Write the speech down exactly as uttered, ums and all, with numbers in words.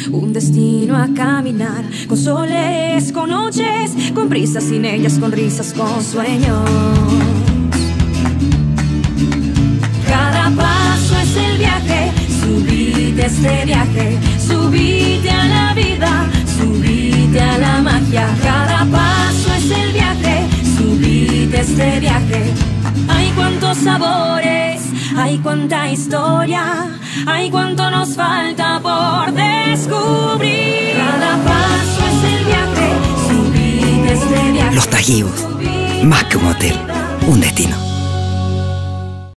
un destino a caminar, con soles, con noches, con prisas sin ellas, con risas, con sueños. Cada paso es el viaje, subite a este viaje, subite a la vida, subite a la magia. Cada paso es el viaje, subite a este viaje. Hay cuántos sabores, hay cuánta historia, hay cuánto nos falta por descubrir. Cada paso es el viaje, subite a este viaje. Los Taguíos, más que un hotel, un destino.